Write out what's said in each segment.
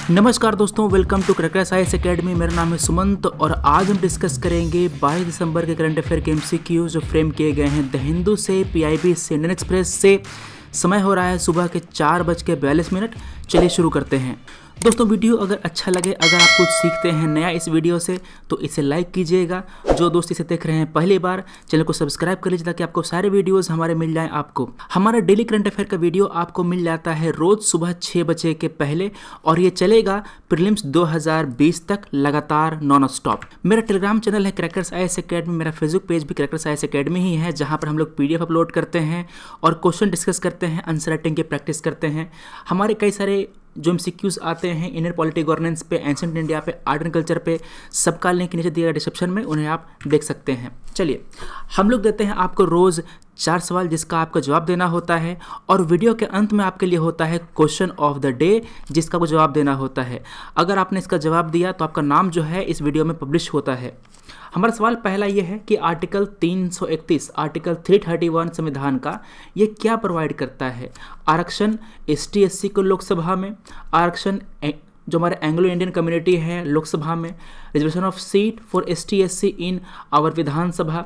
नमस्कार दोस्तों, welcome to Crackers IAS Academy. मेरा नाम है सुमंत और आज हम डिस्कस करेंगे 22 दिसंबर के करंट अफेयर के एमसीक्यू जो फ्रेम किए गए हैं द हिंदू से, पीआईबी से, इंडियन एक्सप्रेस से। समय हो रहा है सुबह के 4:42। चलिए शुरू करते हैं। दोस्तों वीडियो अगर अच्छा लगे, अगर आप कुछ सीखते हैं नया इस वीडियो से तो इसे लाइक कीजिएगा। जो दोस्त इसे देख रहे हैं पहली बार, चैनल को सब्सक्राइब कर लीजिए ताकि आपको सारे वीडियोस हमारे मिल जाएं। आपको हमारा डेली करंट अफेयर का वीडियो आपको मिल जाता है रोज सुबह 6 बजे के पहले और ये चलेगा प्रीलिम्स 2020 तक लगातार नॉन स्टॉप। मेरा टेलीग्राम चैनल है क्रैकर्स आईएएस एकेडमी। मेरा फेसबुक पेज भी क्रैकर्स आईएएस एकेडमी ही है, जहाँ पर हम लोग पीडीएफ अपलोड करते हैं और क्वेश्चन डिस्कस करते हैं, आंसर राइटिंग की प्रैक्टिस करते हैं। हमारे कई सारे जो एमसीक्यूज आते हैं इंडियन पॉलिटी गवर्नेंस पे, एंशिएंट इंडिया पे, आर्ट एंड कल्चर पे, सबका लिंक नीचे दिया गया डिस्क्रिप्शन में, उन्हें आप देख सकते हैं। चलिए हम लोग देते हैं आपको रोज़ 4 सवाल जिसका आपको जवाब देना होता है और वीडियो के अंत में आपके लिए होता है क्वेश्चन ऑफ द डे जिसका को जवाब देना होता है। अगर आपने इसका जवाब दिया तो आपका नाम जो है इस वीडियो में पब्लिश होता है। हमारा सवाल पहला ये है कि आर्टिकल 331, आर्टिकल 331 संविधान का ये क्या प्रोवाइड करता है? आरक्षण एसटी एससी को लोकसभा में, आरक्षण जो हमारे एंग्लो इंडियन कम्युनिटी है लोकसभा में, reservation of seat for ST SC in our Vidhan Sabha,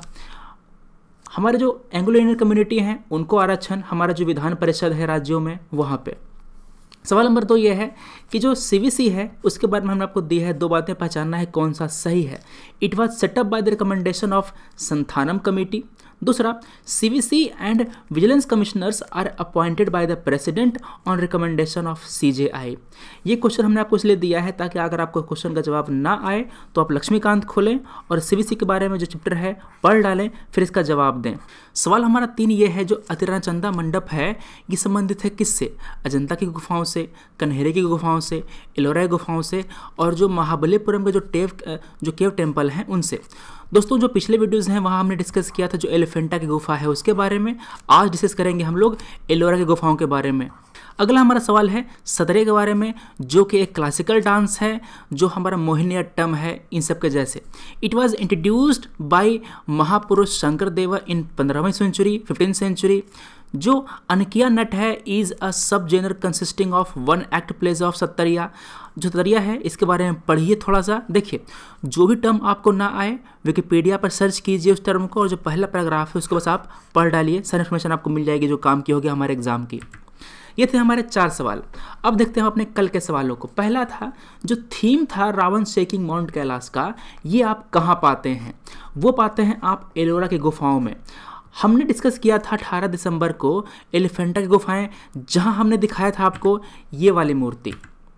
हमारे जो एंग्लो इंडियन कम्युनिटी हैं उनको आरक्षण हमारा जो विधान परिषद है राज्यों में वहाँ पे। सवाल नंबर 2 ये है कि जो सीवीसी है उसके बारे में हमने आपको दी है 2 बातें, पहचानना है कौन सा सही है। It was setup by the recommendation of Santhanam committee. दूसरा, CVC and vigilance commissioners are appointed by the president on recommendation of CJI. ये क्वेश्चन हमने आपको इसलिए दिया है ताकि अगर आपको क्वेश्चन का जवाब ना आए तो आप लक्ष्मीकांत खोलें और सीवीसी के बारे में जो चैप्टर है पढ़ डालें, फिर इसका जवाब दें। सवाल हमारा 3 ये है, जो अतिराचंदा मंडप है ये संबंधित है किससे? अजंता की गुफाओं से, कन्हेरे की गुफाओं से, एलोरा गुफाओं से और जो महाबलीपुरम के जो केव टेम्पल हैं उनसे। दोस्तों जो पिछले वीडियोज़ हैं वहाँ हमने डिस्कस किया था जो एलिफेंटा की गुफा है उसके बारे में। आज डिस्कस करेंगे हम लोग एलोरा की गुफाओं के बारे में। अगला हमारा सवाल है सदरे के बारे में, जो कि एक क्लासिकल डांस है जो हमारा मोहिनीअट्टम है इन सब के जैसे। इट वाज इंट्रोड्यूस्ड बाय महापुरुष शंकर देवा इन 15वीं सेंचुरी, 15th सेंचुरी। जो अनकिया नट है is a sub genre consisting of 1 act plays of Sattriya. जो सत्तरिया है इसके बारे में पढ़िए थोड़ा सा। देखिए जो भी टर्म आपको ना आए विकिपीडिया पर सर्च कीजिए उस टर्म को और जो पहला पैराग्राफ है उसको बस आप पढ़ डालिए, सारी इन्फॉर्मेशन आपको मिल जाएगी जो काम की होगी हमारे एग्जाम की। ये थे हमारे 4 सवाल। अब देखते हैं अपने कल के सवालों को। पहला था जो थीम था रावण शेकिंग माउंट कैलाश का, ये आप कहाँ पाते हैं? वो पाते हैं आप एलोरा की गुफाओं में। हमने डिस्कस किया था 18 दिसंबर को एलिफेंटा की गुफाएं, जहां हमने दिखाया था आपको ये वाली मूर्ति।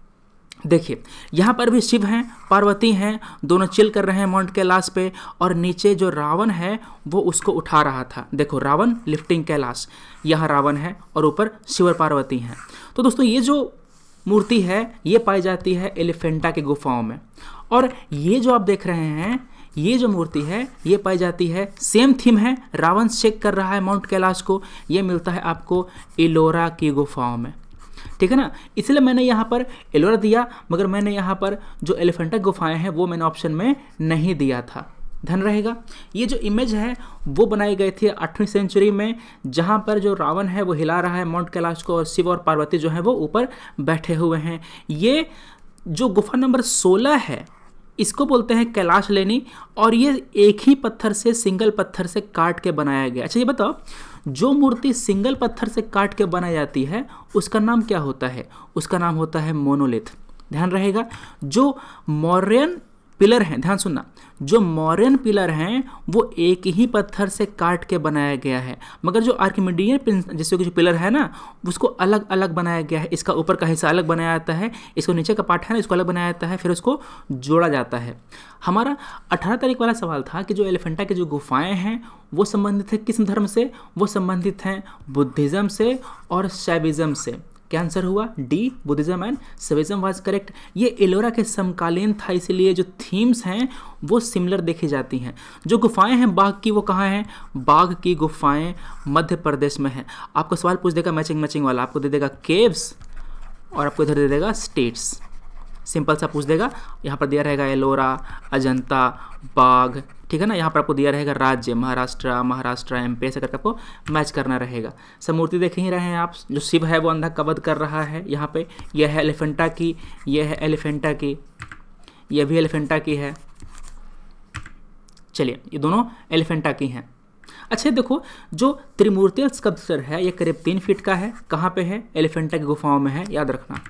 देखिए यहाँ पर भी शिव हैं, पार्वती हैं, दोनों चिल कर रहे हैं माउंट कैलाश पे और नीचे जो रावण है वो उसको उठा रहा था। देखो रावण लिफ्टिंग कैलाश, यहाँ रावण है और ऊपर शिव और पार्वती हैं। तो दोस्तों ये जो मूर्ति है ये पाई जाती है एलिफेंटा की गुफाओं में और ये जो आप देख रहे हैं ये जो मूर्ति है ये पाई जाती है, सेम थीम है, रावण शेक कर रहा है माउंट कैलाश को, ये मिलता है आपको एलोरा की गुफाओं में। ठीक है ना, इसलिए मैंने यहाँ पर एलोरा दिया, मगर मैंने यहाँ पर जो एलिफेंटा गुफाएं हैं वो मैंने ऑप्शन में नहीं दिया था। ध्यान रहेगा। ये जो इमेज है वो बनाई गई थी 8वीं सेंचुरी में, जहाँ पर जो रावण है वो हिला रहा है माउंट कैलाश को और शिव और पार्वती जो है वो ऊपर बैठे हुए हैं। ये जो गुफा नंबर 16 है इसको बोलते हैं कैलाश लेनी और ये एक ही पत्थर से, सिंगल पत्थर से काट के बनाया गया। अच्छा ये बताओ, जो मूर्ति सिंगल पत्थर से काट के बनाई जाती है उसका नाम क्या होता है? उसका नाम होता है मोनोलिथ। ध्यान रहेगा। जो मौर्यन पिलर हैं, ध्यान सुनना, जो मौर्यन पिलर हैं वो एक ही पत्थर से काट के बनाया गया है, मगर जो आर्किमिडियन जैसे कि जो पिलर है ना उसको अलग अलग बनाया गया है। इसका ऊपर का हिस्सा अलग बनाया जाता है, इसको नीचे का पार्ट है ना इसको अलग बनाया जाता है, फिर उसको जोड़ा जाता है। हमारा 18 तारीख वाला सवाल था कि जो एलिफेंटा की जो गुफाएं हैं वो संबंधित है किस धर्म से? वो संबंधित हैं बुद्धिज़्म से और शैविज़्म से। क्या आंसर हुआ? D, Buddhism and Shaivism was correct. ये एलोरा के समकालीन था, इसलिए जो थीम्स हैं वो सिमिलर देखी जाती हैं। जो गुफाएं हैं बाघ की वो कहाँ हैं? बाघ की गुफाएं मध्य प्रदेश में हैं। आपको सवाल पूछ देगा मैचिंग वाला, आपको दे देगा केव्स और आपको इधर दे देगा स्टेट्स। सिंपल सा पूछ देगा। यहाँ पर दिया रहेगा एलोरा, अजंता, बाघ, ठीक है ना। यहाँ पर आपको दिया रहेगा राज्य महाराष्ट्र MP, ऐसे करके आपको मैच करना रहेगा। सब मूर्ति देख ही रहे हैं आप, जो शिव है वो अंधा कवध कर रहा है। यहाँ पे यह है एलिफेंटा की, यह है एलिफेंटा की, यह भी एलिफेंटा की है। चलिए, ये दोनों एलिफेंटा की हैं। अच्छा देखो, जो त्रिमूर्तियल स्कल्पचर है ये करीब 3 फीट का है। कहाँ पे है? एलिफेंटा की गुफाओं में है, याद रखना।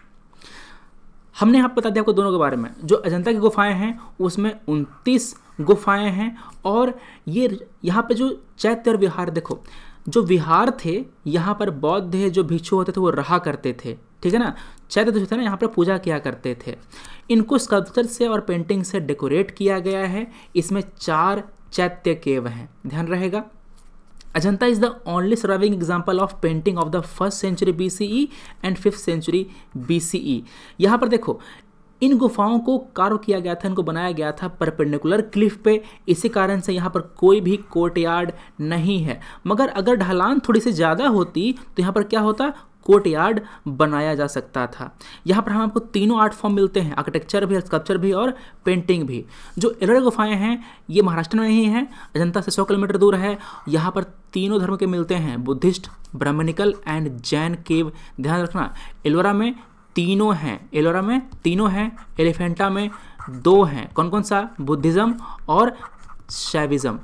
हमने यहाँ बता दिया आपको दोनों के बारे में। जो अजंता की गुफाएं हैं उसमें 29 गुफाएं हैं, और ये यहाँ पे जो चैत्य और विहार, देखो जो विहार थे यहाँ पर बौद्ध जो भिक्षु होते थे वो रहा करते थे, ठीक है ना। चैत्य जो थे ना यहाँ पर पूजा किया करते थे। इनको स्कल्पचर से और पेंटिंग से डेकोरेट किया गया है। इसमें 4 चैत्य केव हैं, ध्यान रहेगा। Ajanta is the only surviving example of painting of the 1st century BCE and 5th century BCE। यहाँ पर देखो, इन गुफाओं को कार्व किया गया था, इनको बनाया गया था परपेंडिकुलर क्लिफ पे। इसी कारण से यहाँ पर कोई भी कोर्टयार्ड नहीं है। मगर अगर ढलान थोड़ी सी ज़्यादा होती तो यहाँ पर क्या होता, कोर्टयार्ड बनाया जा सकता था। यहाँ पर हम आपको तीनों आर्ट फॉर्म मिलते हैं, आर्किटेक्चर भी, स्कल्पचर भी और पेंटिंग भी। जो एलोरा गुफाएं हैं ये महाराष्ट्र में ही हैं, अजंता से 100 किलोमीटर दूर है। यहाँ पर तीनों धर्म के मिलते हैं, Buddhist, Brahmanical and Jain cave. ध्यान रखना, एलोरा में तीनों हैं, एलोरा में तीनों हैं, एलिफेंटा में 2 हैं। कौन कौन सा? बुद्धिज़्म और शैविज़्म।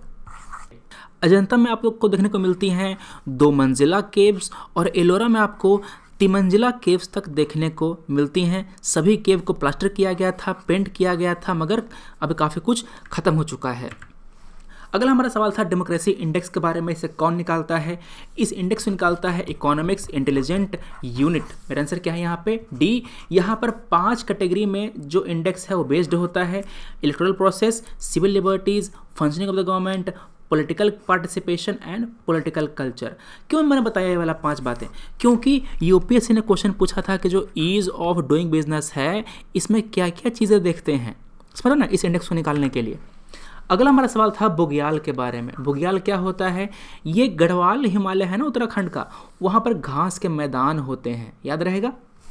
अजंता में आप लोग को देखने को मिलती हैं 2 मंजिला केव्स, और एलोरा में आपको 3 मंजिला केव्स तक देखने को मिलती हैं। सभी केव को प्लास्टर किया गया था, पेंट किया गया था, मगर अब काफ़ी कुछ खत्म हो चुका है। अगला हमारा सवाल था डेमोक्रेसी इंडेक्स के बारे में। इसे कौन निकालता है? इस इंडेक्स को निकालता है इकोनॉमिक्स इंटेलिजेंट यूनिट। मेरा आंसर क्या है यहाँ पे? डी। यहाँ पर 5 कैटेगरी में जो इंडेक्स है वो बेस्ड होता है। Electoral process, civil liberties, functioning of the government, political participation and political culture. क्यों मैंने बताया ये वाला 5 बातें? क्योंकि यूपीएससी ने क्वेश्चन पूछा था कि जो ईज ऑफ डूइंग बिजनेस है इसमें क्या क्या चीज़ें देखते हैं, समझो ना, इस इंडेक्स को निकालने के लिए। अगला हमारा सवाल था बुग्याल के बारे में। बुग्याल क्या होता है? ये गढ़वाल हिमालय है ना उत्तराखंड का, वहाँ पर घास के मैदान होते हैं, याद रहेगा।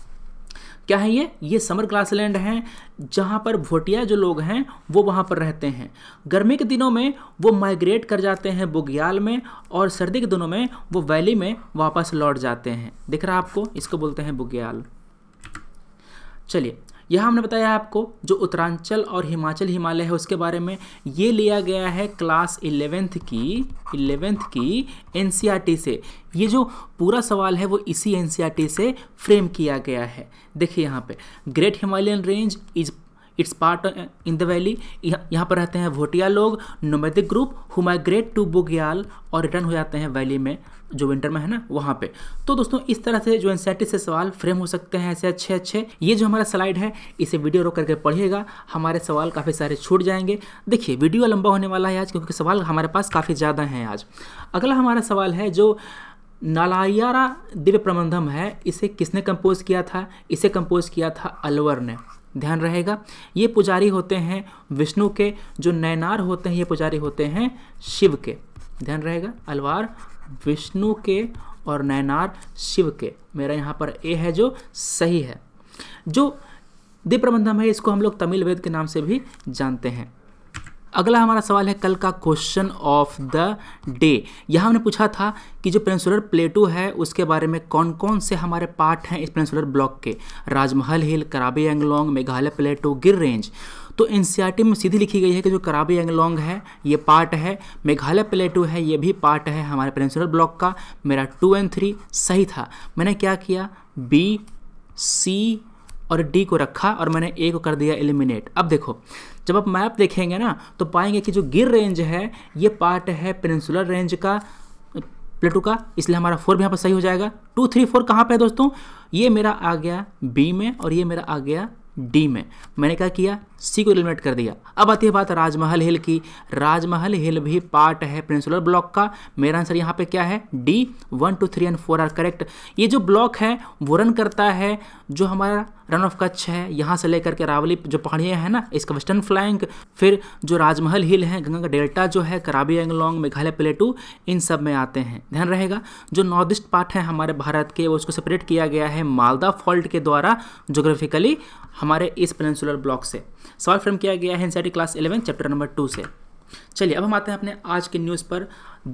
क्या है ये समर ग्रासलैंड हैं, जहाँ पर भोटिया जो लोग हैं वो वहाँ पर रहते हैं। गर्मी के दिनों में वो माइग्रेट कर जाते हैं बुग्याल में, और सर्दी के दिनों में वो वैली में वापस लौट जाते हैं। दिख रहा है आपको? इसको बोलते हैं बुग्याल। चलिए, यहाँ हमने बताया आपको जो उत्तरांचल और हिमाचल हिमालय है उसके बारे में। ये लिया गया है क्लास 11th की NCERT से। ये जो पूरा सवाल है वो इसी NCERT से फ्रेम किया गया है। देखिए यहाँ पे, great Himalayan range is its part in the valley. यहाँ पर रहते हैं भोटिया लोग, nomadic group who migrate to bugyal और रिटर्न हो जाते हैं वैली में, जो विंटर में है ना वहाँ पे। तो दोस्तों इस तरह से जो NCERT से सवाल फ्रेम हो सकते हैं ऐसे अच्छे। ये जो हमारा स्लाइड है इसे वीडियो रोक करके पढ़िएगा, हमारे सवाल काफ़ी सारे छूट जाएंगे। देखिए वीडियो लंबा होने वाला है आज, क्योंकि सवाल हमारे पास काफ़ी ज़्यादा हैं आज। अगला हमारा सवाल है जो नालायारा दिव्य प्रबंधम है, इसे किसने कंपोज किया था? इसे कंपोज किया था अलवर ने, ध्यान रहेगा। ये पुजारी होते हैं विष्णु के, जो नैनार होते हैं ये पुजारी होते हैं शिव के, ध्यान रहेगा। अलवार विष्णु के और नैनार शिव के। मेरा यहाँ पर ए है जो सही है। जो दिव्य प्रबंधम है इसको हम लोग तमिल वेद के नाम से भी जानते हैं। अगला हमारा सवाल है कल का क्वेश्चन ऑफ द डे। यहाँ हमने पूछा था कि जो पेनिनसुलर प्लेटू है उसके बारे में कौन कौन से हमारे पार्ट हैं इस पेनिनसुलर ब्लॉक के। राजमहल हिल, कराबी एंगलोंग, मेघालय प्लेटू, गिर रेंज। तो NCERT में सीधी लिखी गई है कि जो कराबी एंगलोंग है ये पार्ट है, मेघालय प्लेटू है ये भी पार्ट है हमारे पेनिनसुलर ब्लॉक का। मेरा 2 और 3 सही था। मैंने क्या किया, B, C और D को रखा और मैंने A को कर दिया एलिमिनेट। अब देखो जब आप मैप देखेंगे ना तो पाएंगे कि जो गिर रेंज है ये पार्ट है पेनिनसुलर रेंज का, प्लेटू का, इसलिए हमारा 4 भी यहाँ पर सही हो जाएगा। 2, 3, 4 कहाँ पे है दोस्तों? ये मेरा आ गया B में और ये मेरा आ गया D में। मैंने क्या किया, C को एलिमिनेट कर दिया। अब आती है बात राजमहल हिल की। राजमहल हिल भी पार्ट है पेनिनसुलर ब्लॉक का। मेरा आंसर यहाँ पे क्या है, D। 1, 2, 3 और 4 आर करेक्ट। ये जो ब्लॉक है वो रन करता है जो हमारा रन ऑफ कच्छ है, यहाँ से लेकर के अरावली जो पहाड़ियाँ हैं ना, इसका वेस्टर्न फ्लैंक, फिर जो राजमहल हिल है, गंगा का डेल्टा जो है, कराबी एंगलोंग, मेघालय प्लेटू, इन सब में आते हैं। ध्यान रहेगा जो नॉर्थ ईस्ट पार्ट है हमारे भारत के, वो उसको सेपरेट किया गया है मालदा फॉल्ट के द्वारा जोग्राफिकली हमारे इस पेनिनसुलर ब्लॉक से। सवाल फ्रेम किया गया है एनसीईआरटी क्लास 11 चैप्टर नंबर 2 से। चलिए अब हम आते हैं अपने आज के न्यूज़ पर।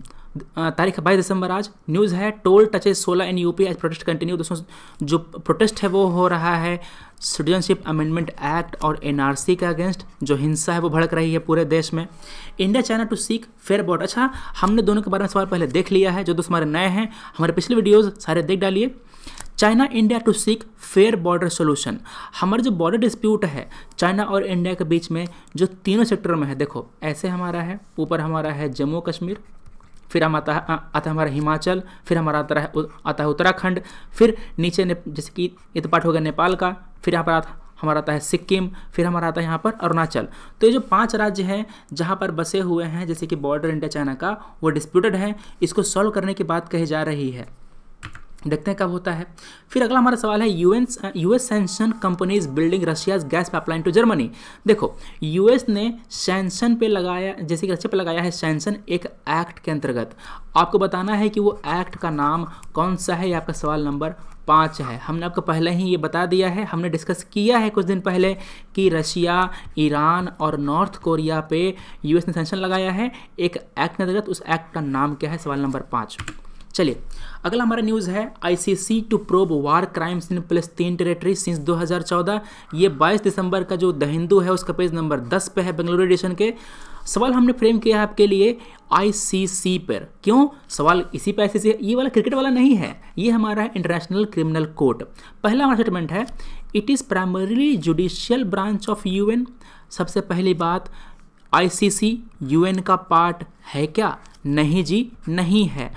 तारीख 22 दिसंबर आज न्यूज़ है toll touches 16 in UP as protest continue. दोस्तों जो प्रोटेस्ट है वो हो रहा है सिटीजनशिप अमेंडमेंट एक्ट और एनआरसी के अगेंस्ट, जो हिंसा है वो भड़क रही है पूरे देश में। India China to seek fair border. अच्छा, हमने दोनों के बारे में सवाल पहले देख लिया है, जो दोस्त हमारे नए हैं हमारे पिछले वीडियोज़ सारे देख डालिए। China India to seek fair border solution. हमारा जो बॉर्डर डिस्प्यूट है चाइना और इंडिया के बीच में, जो तीनों सेक्टर में है, देखो ऐसे हमारा है, ऊपर हमारा है जम्मू कश्मीर, फिर हम आता है हमारा हिमाचल, फिर हमारा आता है उत्तराखंड, फिर नीचे जैसे कि ये तो पार्ट हो गया नेपाल का, फिर यहाँ पर हमारा आता है सिक्किम, फिर हमारा आता है यहाँ पर अरुणाचल। तो ये जो 5 राज्य हैं जहाँ पर बसे हुए हैं जैसे कि बॉर्डर इंडिया चाइना का, वो डिस्प्यूटेड है। इसको सॉल्व करने की बात कही जा रही है, देखते हैं कब होता है। फिर अगला हमारा सवाल है US sanction companies building Russia's gas pipeline to Germany. देखो यूएस ने सैंक्शन पे लगाया, जैसे कि रशिया पे लगाया है सैंक्शन एक एक्ट के अंतर्गत। आपको बताना है कि वो एक्ट का नाम कौन सा है, ये आपका सवाल नंबर 5 है। हमने आपको पहले ही ये बता दिया है, हमने डिस्कस किया है कुछ दिन पहले कि रशिया, ईरान और नॉर्थ कोरिया पे यूएस ने सैंक्शन लगाया है एक एक्ट के अंतर्गत। उस एक्ट का नाम क्या है, सवाल नंबर 5। चलिए अगला हमारा न्यूज़ है ICC to probe war crimes in Palestine territory since 2014। ये 22 दिसंबर का जो द हिंदू है उसका पेज नंबर 10 पे है, बेंगलुरु एडिशन के। सवाल हमने फ्रेम किया है आपके लिए आईसीसी पर। क्यों सवाल इसी पे आईसीसी, ये वाला क्रिकेट वाला नहीं है, ये हमारा है इंटरनेशनल क्रिमिनल कोर्ट। पहला हमारा स्टेटमेंट है it is primarily judicial branch of UN. सबसे पहली बात, आईसीसी यूएन का पार्ट है क्या? नहीं जी, नहीं है।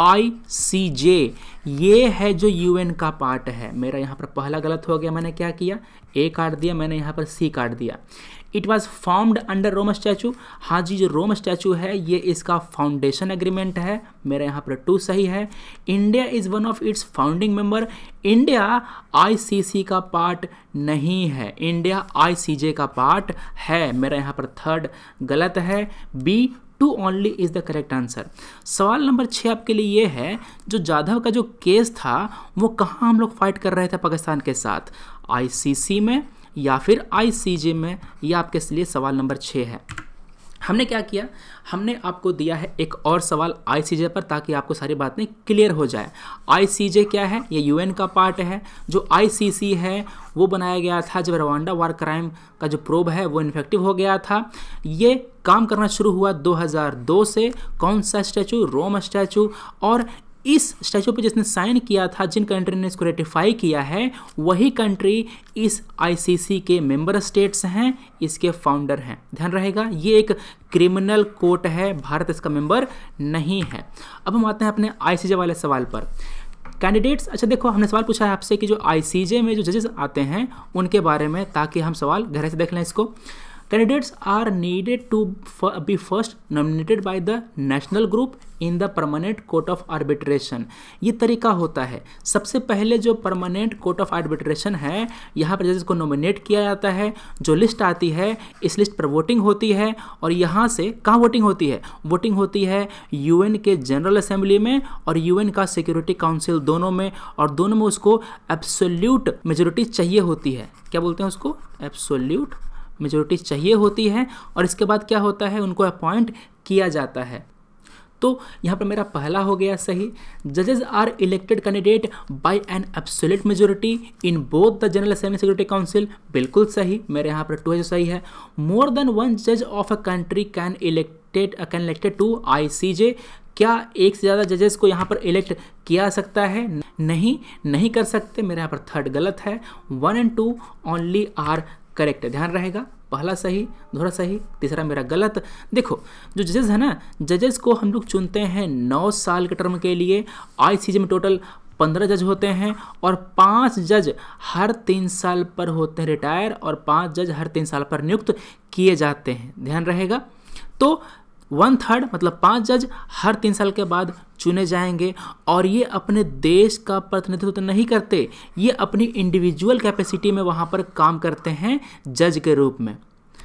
आईसीजे ये है जो यूएन का पार्ट है। मेरा यहाँ पर पहला गलत हो गया, मैंने क्या किया, ए काट दिया, मैंने यहाँ पर सी काट दिया। It was formed under Rome statue. हाँ जी, जो रोम स्टैचू है ये इसका फाउंडेशन एग्रीमेंट है, मेरा यहाँ पर 2 सही है। India is one of its founding member. India ICC का पार्ट नहीं है, इंडिया आईसीजे का पार्ट है, मेरा यहाँ पर 3rd गलत है। B two only is the correct answer. सवाल नंबर 6 आपके लिए ये है, जो जाधव का जो केस था वो कहाँ हम लोग फाइट कर रहे थे पाकिस्तान के साथ, आईसीसी में या फिर आईसीजे में? यह आपके लिए सवाल नंबर 6 है। हमने क्या किया, हमने आपको दिया है एक और सवाल आईसीजे पर ताकि आपको सारी बातें क्लियर हो जाए। आईसीजे क्या है, ये यूएन का पार्ट है। जो आईसीसी है वो बनाया गया था जब रवांडा वार क्राइम का जो प्रोब है वो इन्फेक्टिव हो गया था। ये काम करना शुरू हुआ 2002 से। कौन सा स्टैचू? रोम स्टैचू। और इस स्टैचू पे जिसने साइन किया था, जिन कंट्री ने इसको रेटिफाई किया है, वही कंट्री इस आईसीसी के मेंबर स्टेट्स हैं, इसके फाउंडर हैं। ध्यान रहेगा, ये एक क्रिमिनल कोर्ट है, भारत इसका मेंबर नहीं है। अब हम आते हैं अपने आईसीजे वाले सवाल पर। कैंडिडेट्स, अच्छा देखो हमने सवाल पूछा है आपसे कि जो आईसीजे में जो जजेस आते हैं उनके बारे में, ताकि हम सवाल गहराई से देख लें इसको। Candidates are needed to be first nominated by the national group in the permanent court of arbitration. ये तरीका होता है, सबसे पहले जो परमानेंट कोर्ट ऑफ आर्बिट्रेशन है यहाँ पर जजेस को नॉमिनेट किया जाता है। जो लिस्ट आती है इस लिस्ट पर वोटिंग होती है, और यहाँ से कहाँ वोटिंग होती है? वोटिंग होती है यूएन के जनरल असेंबली में और यूएन का सिक्योरिटी काउंसिल, दोनों में, और दोनों में उसको एब्सोल्यूट मेजोरिटी चाहिए होती है। क्या बोलते हैं उसको? एब्सोल्यूट मेजोरिटी चाहिए होती है। और इसके बाद क्या होता है, उनको अपॉइंट किया जाता है। तो यहाँ पर मेरा पहला हो गया सही। जजेस are elected candidate by an absolute majority in both the general assembly security council, बिल्कुल सही, मेरे यहाँ पर 2 है जो सही है। मोर देन 1 जज of a country can elected to ICJ. क्या एक से ज़्यादा जजेस को यहाँ पर इलेक्ट किया सकता है? नहीं कर सकते, मेरे यहाँ पर 3rd गलत है। 1 and 2 ओनली आर करेक्ट। ध्यान रहेगा, पहला सही, दूसरा सही, तीसरा मेरा गलत। देखो जो जजेस है ना, जजेस को हम लोग चुनते हैं 9 साल के टर्म के लिए। आईसीजे में टोटल 15 जज होते हैं और 5 जज हर 3 साल पर होते हैं रिटायर, और 5 जज हर 3 साल पर नियुक्त किए जाते हैं। ध्यान रहेगा। तो 1/3 मतलब 5 जज हर 3 साल के बाद चुने जाएंगे और ये अपने देश का प्रतिनिधित्व नहीं करते, ये अपनी इंडिविजुअल कैपेसिटी में वहाँ पर काम करते हैं जज के रूप में।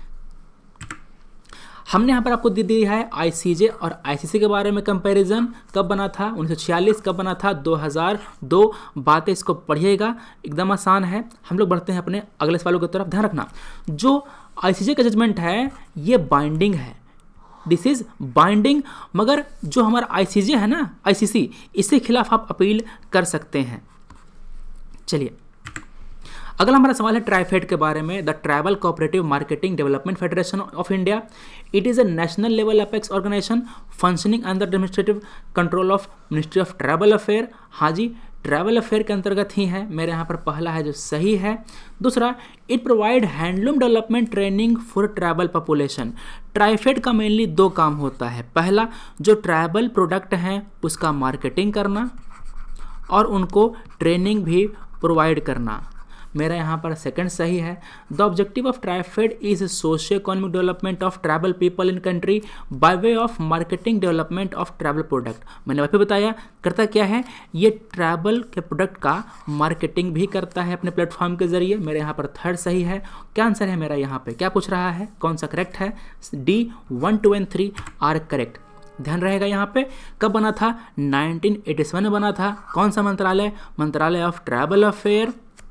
हमने यहाँ पर आपको दे दिया है आईसीजे और आईसीसी के बारे में कंपैरिजन, कब बना था 1946, कब बना था 2002। बातें इसको पढ़िएगा, एकदम आसान है। हम लोग बढ़ते हैं अपने अगले सवालों की तरफ। ध्यान रखना, जो आईसीजे का जजमेंट है ये बाइंडिंग है, दिस इज बाइंडिंग, मगर जो हमारा आईसीजे है ना, आईसीसी, इसके खिलाफ आप अपील कर सकते हैं। चलिए अगला हमारा सवाल है ट्राइफेड के बारे में, the tribal cooperative marketing development federation of India. It is a national level apex organisation functioning under administrative control of ministry of tribal affair. हाँ जी, ट्राइबल अफेयर के अंतर्गत ही है, मेरे यहाँ पर पहला है जो सही है। दूसरा, it provide handloom development training for tribal population. TRIFED का मेनली 2 काम होता है, पहला जो ट्राइबल प्रोडक्ट हैं उसका मार्केटिंग करना और उनको ट्रेनिंग भी प्रोवाइड करना। मेरा यहाँ पर सेकंड सही है। The objective of TRIFED is socio economic development of tribal people in country by way of marketing development of tribal product. मैंने वहाँ पे बताया करता क्या है, ये ट्राइबल के प्रोडक्ट का मार्केटिंग भी करता है अपने प्लेटफॉर्म के जरिए। मेरे यहाँ पर थर्ड सही है। क्या आंसर है मेरा यहाँ पे, क्या पूछ रहा है, कौन सा करेक्ट है? D 1, 2 and 3 are correct. ध्यान रहेगा यहाँ पे, कब बना था? 1987 में बना था। कौन सा मंत्रालय? मंत्रालय ऑफ ट्राइबल अफेयर।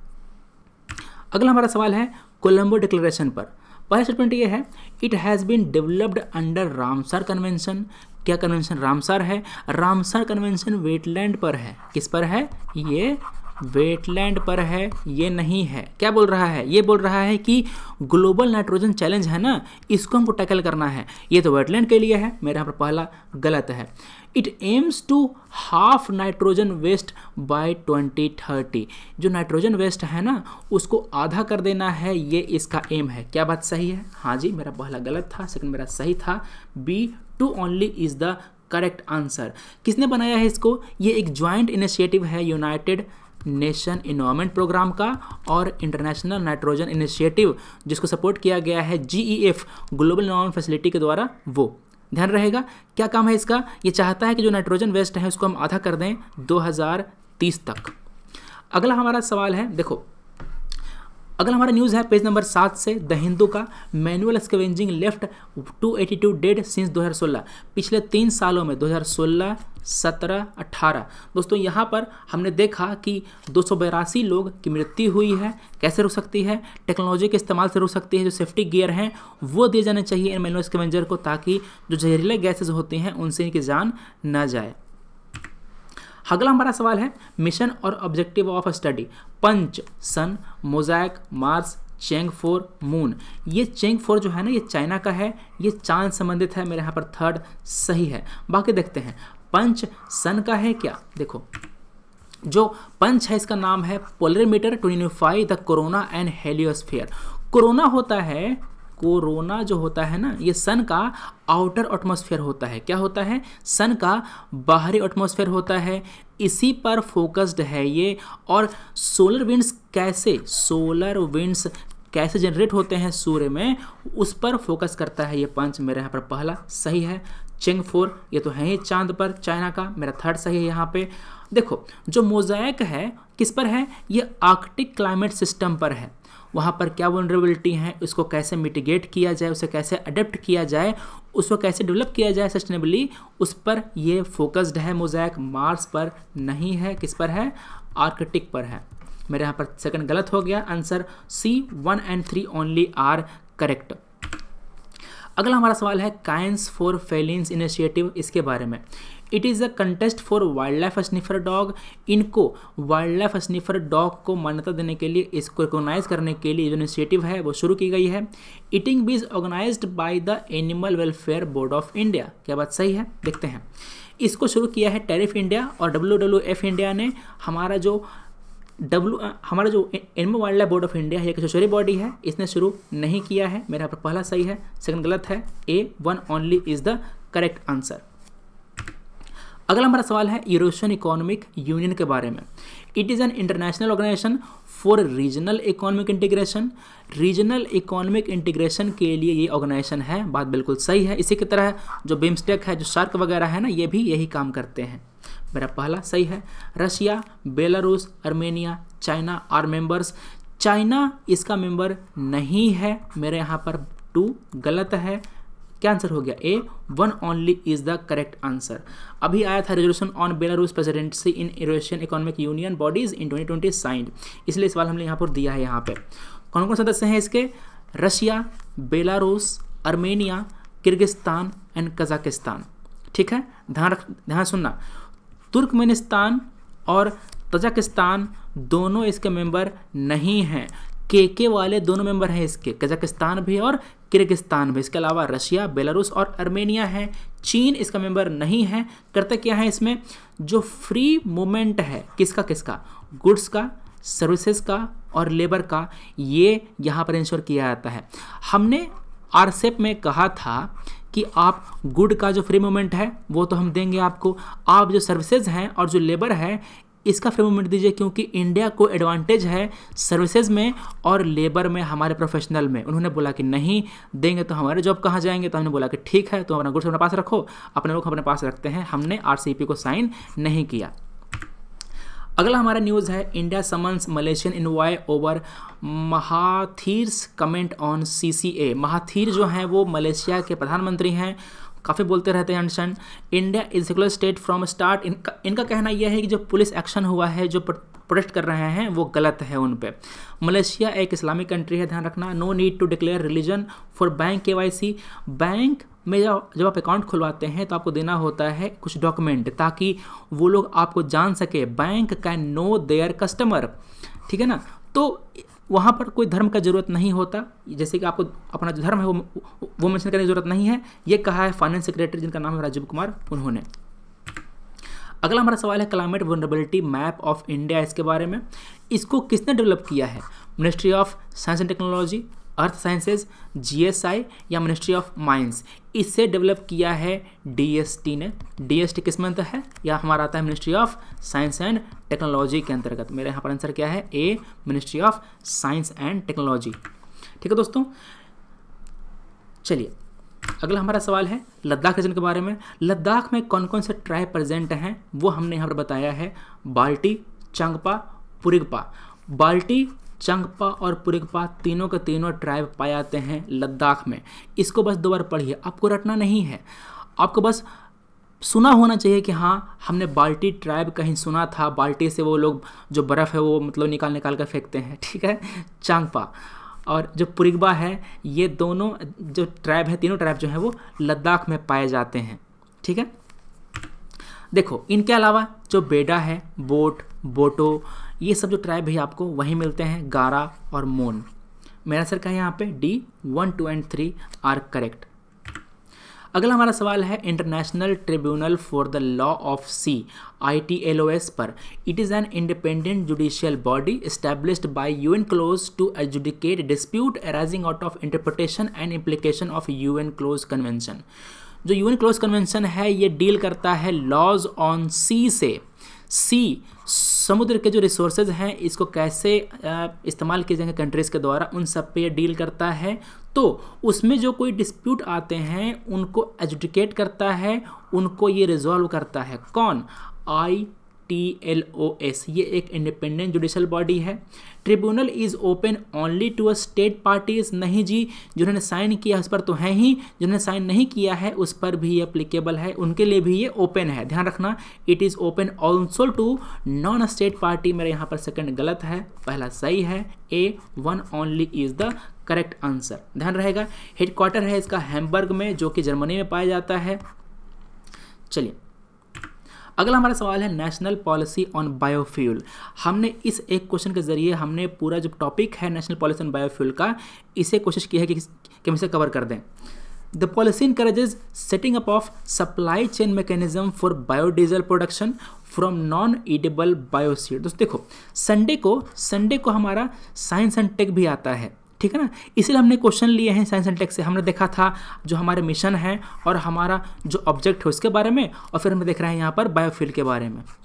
अगला हमारा सवाल है कोलंबो डिक्लेरेशन पर। पहला स्टेटमेंट ये है, it has been developed under Ramsar convention. क्या कन्वेंशन? रामसर है। रामसर कन्वेंशन वेटलैंड पर है। किस पर है? ये वेटलैंड पर है, ये नहीं है। क्या बोल रहा है? ये बोल रहा है कि ग्लोबल नाइट्रोजन चैलेंज है ना, इसको हमको टैकल करना है। ये तो वेटलैंड के लिए है, मेरे यहाँ पर पहला गलत है। It aims to half nitrogen waste by 2030। जो नाइट्रोजन वेस्ट है ना उसको आधा कर देना है, ये इसका एम है। क्या बात सही है? हाँ जी, मेरा पहला गलत था, सेकंड मेरा सही था। B2 only is the correct answer. किसने बनाया है इसको? ये एक ज्वाइंट इनिशिएटिव है यूनाइटेड नेशन इन्वायरमेंट प्रोग्राम का और इंटरनेशनल नाइट्रोजन इनिशिएटिव, जिसको सपोर्ट किया गया है GEF ग्लोबल इन्वायरमेंट फैसिलिटी के द्वारा। वो ध्यान रहेगा, क्या काम है इसका? ये चाहता है कि जो नाइट्रोजन वेस्ट है उसको हम आधा कर दें 2030 तक। अगला हमारा सवाल है, देखो अगला हमारा न्यूज़ है पेज नंबर 7 से, द हिंदू का, manual scavenging left 282 dead since 2016। पिछले 3 सालों में 2016, 17, 18। दोस्तों यहाँ पर हमने देखा कि 282 लोग की मृत्यु हुई है। कैसे रुक सकती है? टेक्नोलॉजी के इस्तेमाल से रुक सकती है। जो सेफ्टी गियर हैं वो दिए जाने चाहिए इन मैनुअल स्कैवेंजर को, ताकि जो जहरीले गैसेज होती हैं उनसे इनकी जान न जाए। अगला हमारा सवाल है मिशन और objective of study. Punch, sun, mosaic, Mars, Chang'e 4, moon. ये चेंग 4 जो है ना ये चाइना का है, ये चांद संबंधित है। मेरे यहाँ पर थर्ड सही है। बाकी देखते हैं, पंच सन का है क्या? देखो जो पंच है इसका नाम है polarimeter to unify the corona and heliosphere. Corona होता है, कोरोना जो होता है ना ये सन का आउटर एटमॉस्फेयर होता है। क्या होता है? सन का बाहरी एटमॉस्फेयर होता है, इसी पर फोकस्ड है ये। और सोलर विंड्स कैसे जनरेट होते हैं सूर्य में, उस पर फोकस करता है ये पंच। मेरे यहाँ पर पहला सही है। चेंग 4 ये तो है ही चांद पर, चाइना का। मेरा थर्ड सही है यहाँ पे। देखो जो मोज़ैक है किस पर है? ये आर्कटिक क्लाइमेट सिस्टम पर है। वहाँ पर क्या वनरेबिलिटी है, उसको कैसे मिटिगेट किया जाए, उसे कैसे अडेप्ट किया जाए, उसको कैसे डेवलप किया जाए सस्टेनेबली, उस पर ये फोकस्ड है मोज़ैक। मार्स पर नहीं है, किस पर है? आर्कटिक पर है। मेरे यहाँ पर सेकंड गलत हो गया। Answer C 1 and 3 only are correct. अगला हमारा सवाल है काइंस फॉर फेलिन्स इनिशिएटिव, इसके बारे में। It is a contest for wildlife sniffer dog. इनको वाइल्ड लाइफ स्निफर डॉग को मान्यता देने के लिए, इसको रिकॉग्नाइज करने के लिए जो इनिशिएटिव है वो शुरू की गई है। Eating bees organised by the Animal Welfare Board of India. क्या बात सही है? देखते हैं। इसको शुरू किया है टैरिफ इंडिया और WWF इंडिया ने। हमारा जो Animal Wildlife Board of India है, एक स्टेचुटरी बॉडी है, इसने शुरू नहीं किया है। मेरे यहाँ पर पहला सही है, सेकंड गलत है। A1 only is the correct answer. अगला हमारा सवाल है यूरोशियन इकोनॉमिक यूनियन के बारे में। It is an international organisation for regional economic integration. Regional economic integration के लिए ये ऑर्गेनाइजेशन है, बात बिल्कुल सही है। इसी की तरह जो बिम्स्टेक है, जो शार्क वगैरह है ना, ये भी यही काम करते हैं। मेरा पहला सही है। Russia, Belarus, Armenia, China are members. China इसका मेंबर नहीं है, मेरे यहाँ पर 2 गलत है। क्या आंसर हो गया? A, 1 only is the correct answer. अभी आया था resolution on Belarus presidency in Eurasian Economic Union bodies in 2020 signed, इसलिए सवाल हमने यहाँ पर दिया है। यहाँ पे कौन कौन सदस्य हैं इसके? Russia, Belarus, Armenia, Kyrgyzstan and Kazakhstan. ठीक है, ध्यान सुनना, तुर्कमेनिस्तान और तजाकिस्तान दोनों इसके मेंबर नहीं हैं। के वाले दोनों मेंबर हैं इसके, कजाकिस्तान भी और किर्गिस्तान भी। इसके अलावा रशिया, बेलारूस और आर्मेनिया है। चीन इसका मेंबर नहीं है। करते क्या है इसमें? जो फ्री मूवमेंट है किसका किसका, गुड्स का, सर्विसेज का और लेबर का, ये यहाँ पर इंश्योर किया जाता है। हमने आरसेप में कहा था कि आप गुड का जो फ्री मूवमेंट है वो तो हम देंगे आपको, आप जो सर्विसेज हैं और जो लेबर है इसका फ्री मूवमेंट दीजिए, क्योंकि इंडिया को एडवांटेज है सर्विसेज में और लेबर में, हमारे प्रोफेशनल में। उन्होंने बोला कि नहीं देंगे तो हमारे जॉब कहाँ जाएंगे, तो हमने बोला कि ठीक है, तो अपना गुड्स अपने पास रखो, अपने लोग अपने पास रखते हैं। हमने आरसीईपी को साइन नहीं किया। अगला हमारा न्यूज़ है, India summons Malaysian envoy over Mahathir's comment on CCA. Mahathir जो हैं वो मलेशिया के प्रधानमंत्री हैं, काफ़ी बोलते रहते हैं understand. India is secular state from start. इनका कहना यह है कि जो पुलिस एक्शन हुआ है, जो प्रोटेस्ट कर रहे हैं, वो गलत है उन पे। मलेशिया एक इस्लामिक कंट्री है, ध्यान रखना। No need to declare religion for bank KYC. Bank में जब आप अकाउंट खुलवाते हैं तो आपको देना होता है कुछ डॉक्यूमेंट, ताकि वो लोग आपको जान सके। Bank can know their customer, ठीक है ना। तो वहाँ पर कोई धर्म का ज़रूरत नहीं होता, जैसे कि आपको अपना जो धर्म है वो मेंशन करने की ज़रूरत नहीं है। ये कहा है फाइनेंस सेक्रेटरी जिनका नाम है राजीव कुमार, उन्होंने। अगला हमारा सवाल है climate vulnerability map of India. इसके बारे में, इसको किसने डेवलप किया है? Ministry of Science and Technology, earth sciences, GSI या मिनिस्ट्री ऑफ माइंस? इसे डेवलप किया है डीएसटी ने। डीएसटी किस में है? या हमारा आता है Ministry of Science and Technology के अंतर्गत। मेरे यहाँ पर आंसर क्या है? A, Ministry of Science and Technology. ठीक है दोस्तों, चलिए अगला हमारा सवाल है लद्दाख रीजन के बारे में। लद्दाख में कौन कौन से ट्राइब प्रेजेंट हैं वो हमने यहाँ पर बताया है। बाल्टी, चंगपा, पुरिगपा। बाल्टी, चंगपा और पुरिगपा तीनों के तीनों ट्राइब पाए जाते हैं लद्दाख में। इसको बस 2 बार पढ़िए, आपको रटना नहीं है, आपको बस सुना होना चाहिए कि हाँ हमने बाल्टी ट्राइब कहीं सुना था। बाल्टी से वो लोग जो बर्फ़ है वो मतलब निकाल कर फेंकते हैं, ठीक है। चांगपा और जो पुरिगबा है, ये दोनों जो ट्राइब है, तीनों ट्राइब जो है वो लद्दाख में पाए जाते हैं, ठीक है। देखो इनके अलावा जो बेडा है, बोट, बोटो, ये सब जो ट्राइब है आपको वहीं मिलते हैं, गारा और मोन। मेरा आंसर का है यहाँ पे डी, 1, 2 एंड 3 आर करेक्ट। अगला हमारा सवाल है International Tribunal for the Law of the, ITLOS पर। It is an independent judicial body established by UN CLOS to adjudicate dispute arising out of interpretation and implication of UN CLOS convention. जो UN CLOS convention है ये deal करता है laws on सी से। सी, समुद्र के जो रिसोर्सेज हैं इसको कैसे इस्तेमाल किए जाएंगे कंट्रीज़ के द्वारा, उन सब पे डील करता है। तो उसमें जो कोई डिस्प्यूट आते हैं उनको एजुडिकेट करता है, उनको ये रिजॉल्व करता है। कौन? ITLOS, ये एक इंडिपेंडेंट जुडिशल बॉडी है। Tribunal is open only to a state parties. नहीं जी, जिन्होंने साइन किया उस पर तो है ही, जिन्होंने साइन नहीं किया है उस पर भी ये अप्लीकेबल है, उनके लिए भी ये ओपन है। ध्यान रखना, it is open also to non state party. मेरे यहाँ पर सेकंड गलत है, पहला सही है। A, 1 only is the correct answer. ध्यान रहेगा। हेडक्वार्टर है इसका हैम्बर्ग में, जो कि जर्मनी में पाया जाता है। चलिए अगला हमारा सवाल है नेशनल पॉलिसी ऑन बायोफ्यूल। हमने इस एक क्वेश्चन के जरिए हमने पूरा जो टॉपिक है नेशनल पॉलिसी ऑन बायोफ्यूल का, इसे कोशिश की है कि हम इसे कवर कर दें। The policy encourages setting up of supply chain mechanism for biodiesel production from non edible bioseed. दोस्तों देखो, संडे को हमारा साइंस एंड टेक भी आता है, ठीक है ना। इसलिए हमने क्वेश्चन लिए हैं साइंस एंड टेक से। हमने देखा था जो हमारे मिशन है और हमारा जो ऑब्जेक्ट है उसके बारे में, और फिर हम देख रहे हैं यहाँ पर बायोफ्यूल के बारे में।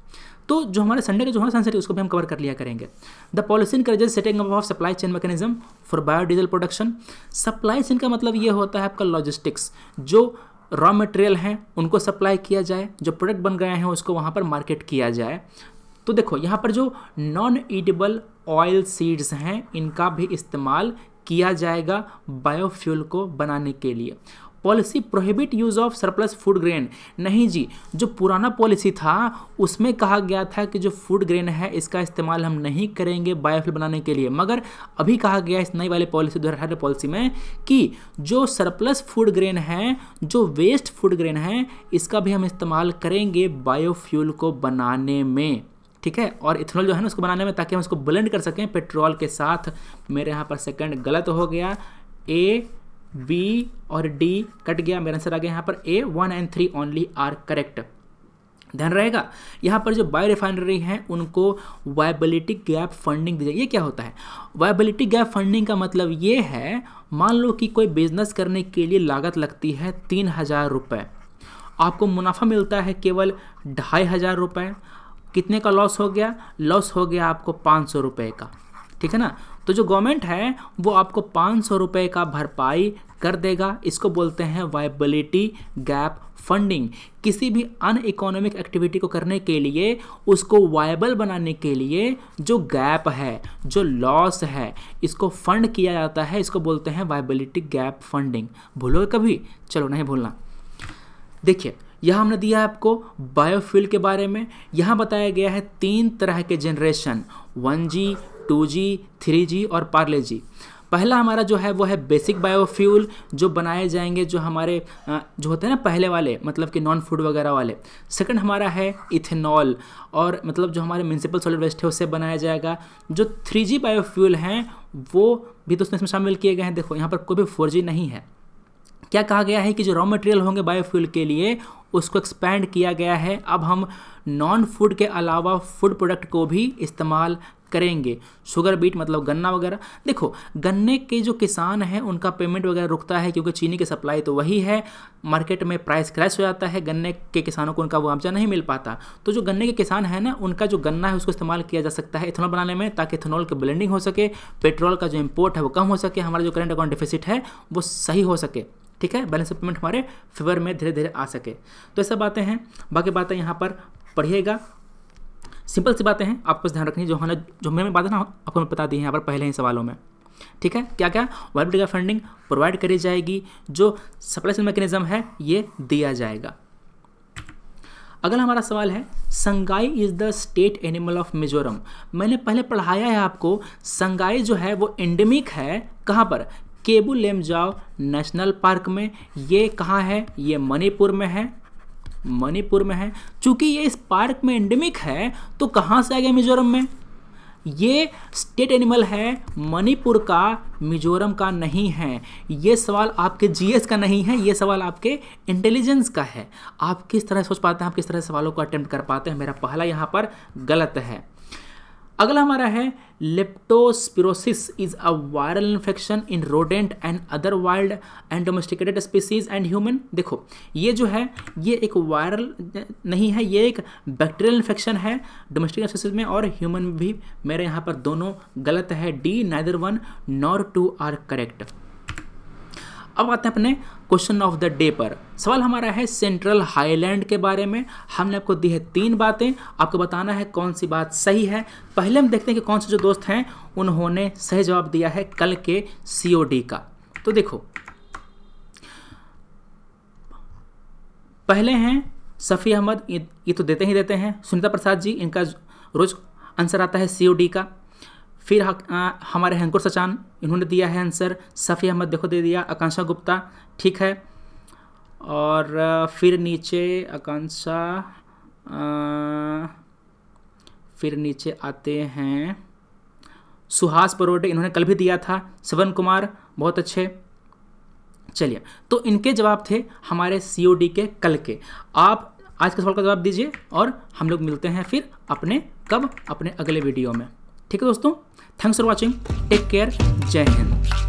तो जो हमारे संडे का जो हमारा सनसेट उसको भी हम कवर कर लिया करेंगे। The policy encourages setting up of supply chain mechanism for biodiesel production. Supply chain का मतलब ये होता है आपका लॉजिस्टिक्स, जो रॉ मटेरियल हैं उनको सप्लाई किया जाए, जो प्रोडक्ट बन गए हैं उसको वहाँ पर मार्केट किया जाए। तो देखो यहाँ पर जो नॉन ईटेबल ऑयल सीड्स हैं इनका भी इस्तेमाल किया जाएगा बायोफ्यूल को बनाने के लिए। Policy prohibit use of surplus food grain. नहीं जी, जो पुराना पॉलिसी था उसमें कहा गया था कि जो फूड ग्रेन है इसका इस्तेमाल हम नहीं करेंगे बायोफ्यूल बनाने के लिए, मगर अभी कहा गया इस नई वाले पॉलिसी 2018 पॉलिसी में कि जो सरप्लस फूड ग्रेन है, जो वेस्ट फूड ग्रेन है, इसका भी हम इस्तेमाल करेंगे बायोफ्यूल को बनाने में, ठीक है। और इथेनॉल जो है ना उसको बनाने में, ताकि हम उसको ब्लेंड कर सकें पेट्रोल के साथ। मेरे यहाँ पर सेकंड गलत हो गया, ए बी और डी कट गया, मेरा आंसर आ गया यहाँ पर A. 1 and 3 only are correct. ध्यान रहेगा यहाँ पर जो बायो रिफाइनरी हैं उनको वायबिलिटी गैप फंडिंग दी जाएगी। ये क्या होता है? वायबिलिटी गैप फंडिंग का मतलब ये है, मान लो कि कोई बिजनेस करने के लिए लागत लगती है 3000 रुपये, आपको मुनाफा मिलता है केवल 2500 रुपये। कितने का लॉस हो गया? लॉस हो गया आपको 500 रुपये का, ठीक है ना। तो जो गवर्नमेंट है वो आपको 500 रुपये का भरपाई कर देगा। इसको बोलते हैं वायबिलिटी गैप फंडिंग। किसी भी अनइकोनॉमिक एक्टिविटी को करने के लिए, उसको वायबल बनाने के लिए जो गैप है, जो लॉस है, इसको फंड किया जाता है। इसको बोलते हैं वायबिलिटी गैप फंडिंग। भूलोगे कभी? चलो नहीं भूलना। देखिए यहाँ हमने दिया है आपको बायोफ्यूल के बारे में। यहाँ बताया गया है 3 तरह के जनरेशन, 1G, 2G, 3G और पार्ले जी। पहला हमारा जो है वो है बेसिक बायोफ्यूल, जो बनाए जाएंगे जो हमारे जो होते हैं ना पहले वाले, मतलब कि नॉन फूड वगैरह वाले। सेकंड हमारा है इथेनॉल, और मतलब जो हमारे म्यूनिसिपल सॉलिड वेस्ट है उससे बनाया जाएगा। जो 3G बायोफ्यूल हैं वो भी दोस्तों इसमें शामिल किए गए हैं। देखो यहाँ पर कोई भी 4G नहीं है। क्या कहा गया है कि जो रॉ मटेरियल होंगे बायोफ्यूल के लिए उसको एक्सपैंड किया गया है। अब हम नॉन फूड के अलावा फूड प्रोडक्ट को भी इस्तेमाल करेंगे। शुगर बीट मतलब गन्ना वगैरह। देखो गन्ने के जो किसान हैं उनका पेमेंट वगैरह रुकता है, क्योंकि चीनी की सप्लाई तो वही है, मार्केट में प्राइस क्रैश हो जाता है, गन्ने के किसानों को उनका मुआवजा नहीं मिल पाता। तो जो गन्ने के किसान हैं ना, उनका जो गन्ना है उसको इस्तेमाल किया जा सकता है इथेनॉल बनाने में, ताकि इथेनॉल की ब्लेंडिंग हो सके, पेट्रोल का जो इम्पोर्ट है वो कम हो सके, हमारा जो करंट अकाउंट डिफिसिट है वो सही हो सके, ठीक है, बैलेंस पेमेंट हमारे फेवर में धीरे धीरे आ सके। तो ऐसा बातें हैं। बाकी बातें यहाँ पर पढ़िएगा, सिंपल सी बातें हैं, आपको ध्यान रखनी जो मैंने बातें ना आपको मैं बता दी हैं यहाँ पर पहले ही सवालों में, ठीक है। क्या क्या? वायबिलिटी गैप फंडिंग प्रोवाइड करी जाएगी, जो सप्लाई चेन मैकेनिज्म है ये दिया जाएगा। अगला हमारा सवाल है, Sangai is the state animal of Mizoram. मैंने पहले पढ़ाया है आपको, संगाई जो है वो एंडेमिक है कहाँ पर? केबू लेमजाओ नेशनल पार्क में। ये कहाँ है? ये मणिपुर में है, मणिपुर में है। चूंकि ये इस पार्क में एंडेमिक है तो कहाँ से आ गया? मिजोरम में। ये स्टेट एनिमल है मणिपुर का, मिजोरम का नहीं है। ये सवाल आपके जीएस का नहीं है, ये सवाल आपके इंटेलिजेंस का है। आप किस तरह सोच पाते हैं, आप किस तरह सवालों को अटेम्प्ट कर पाते हैं। मेरा पहला यहाँ पर गलत है। अगला हमारा है, leptospirosis is a viral infection in rodent and other wild and domesticated species and human. देखो ये जो है ये एक वायरल नहीं है, ये एक बैक्टीरियल इन्फेक्शन है डोमेस्टिक स्पीसीज में और ह्यूमन में भी। मेरे यहाँ पर दोनों गलत है, D neither 1 nor 2 are correct. अब आते हैं अपने क्वेश्चन ऑफ द डे पर। सवाल हमारा है सेंट्रल हाईलैंड के बारे में। हमने आपको दी है 3 बातें, आपको बताना है कौन सी बात सही है। पहले हम देखते हैं कि कौन से जो दोस्त हैं उन्होंने सही जवाब दिया है कल के COD का। तो देखो पहले हैं सफ़ी अहमद, ये तो देते ही देते हैं। सुनीता प्रसाद जी, इनका रोज आंसर आता है COD का। फिर हमारे अंकुर सचान, इन्होंने दिया है आंसर। सफ़ी अहमद देखो दे दिया। आकांक्षा गुप्ता, ठीक है। और फिर नीचे आकांक्षा, फिर नीचे आते हैं सुहास परोडे, इन्होंने कल भी दिया था। श्रवण कुमार, बहुत अच्छे। चलिए, तो इनके जवाब थे हमारे COD के कल के। आप आज के सवाल का जवाब दीजिए और हम लोग मिलते हैं फिर अपने अगले वीडियो में। ठीक है दोस्तों, thanks for watching, take care, जय हिंद।